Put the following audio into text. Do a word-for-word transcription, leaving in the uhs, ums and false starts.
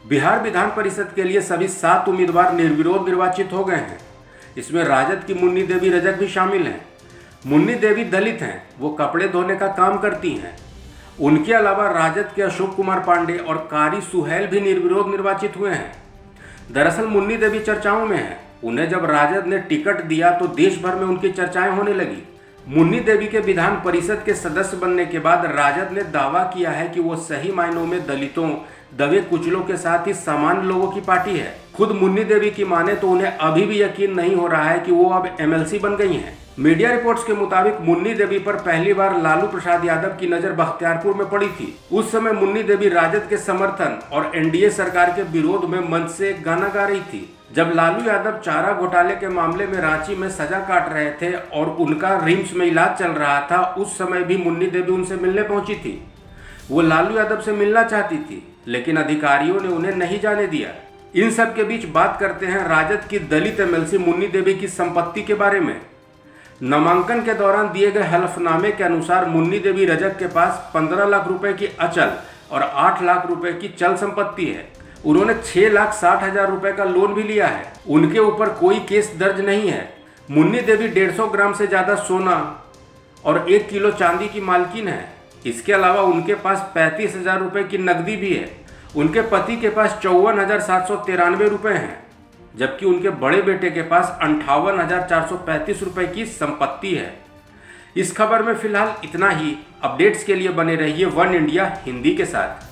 बिहार विधान परिषद के लिए सभी सात उम्मीदवार निर्विरोध निर्वाचित हो गए हैं। इसमें राजद की मुन्नी देवी रजक भी शामिल हैं। मुन्नी देवी दलित हैं, वो कपड़े धोने का काम करती हैं। उनके अलावा राजद के अशोक कुमार पांडे और कारी सुहेल भी निर्विरोध निर्वाचित हुए हैं। दरअसल मुन्नी देवी चर्चाओं में है। उन्हें जब राजद ने टिकट दिया तो देश भर में उनकी चर्चाएं होने लगी। मुन्नी देवी के विधान परिषद के सदस्य बनने के बाद राजद ने दावा किया है कि वो सही मायनों में दलितों, दबे कुचलों के साथ ही सामान्य लोगों की पार्टी है। खुद मुन्नी देवी की माने तो उन्हें अभी भी यकीन नहीं हो रहा है कि वो अब एमएलसी बन गई हैं। मीडिया रिपोर्ट्स के मुताबिक मुन्नी देवी पर पहली बार लालू प्रसाद यादव की नजर बख्तियारपुर में पड़ी थी। उस समय मुन्नी देवी राजद के समर्थन और एनडीए सरकार के विरोध में मंच से एक गाना गा रही थी। जब लालू यादव चारा घोटाले के मामले में रांची में सजा काट रहे थे और उनका रिम्स में इलाज चल रहा था, उस समय भी मुन्नी देवी उनसे मिलने पहुंची थी। वो लालू यादव से मिलना चाहती थी, लेकिन अधिकारियों ने उन्हें नहीं जाने दिया। इन सब के बीच बात करते हैं राजद की दलित एमएलसी मुन्नी देवी की संपत्ति के बारे में। नामांकन के दौरान दिए गए हलफनामे के अनुसार मुन्नी देवी रजक के पास पंद्रह लाख रुपए की अचल और आठ लाख रुपए की चल संपत्ति है। उन्होंने छह लाख साठ हजार रुपए का लोन भी लिया है। उनके ऊपर कोई केस दर्ज नहीं है। मुन्नी देवी डेढ़ सौ ग्राम से ज्यादा सोना और एक किलो चांदी की मालकिन है। इसके अलावा उनके पास पैंतीस हजार रुपए की नकदी भी है। उनके पति के पास चौवन हजार सात सौ तिरानवे रुपए हैं, जबकि उनके बड़े बेटे के पास अंठावन हजार चार सौ पैंतीस रुपए की संपत्ति है। इस खबर में फिलहाल इतना ही। अपडेट्स के लिए बने रहिए वन इंडिया हिंदी के साथ।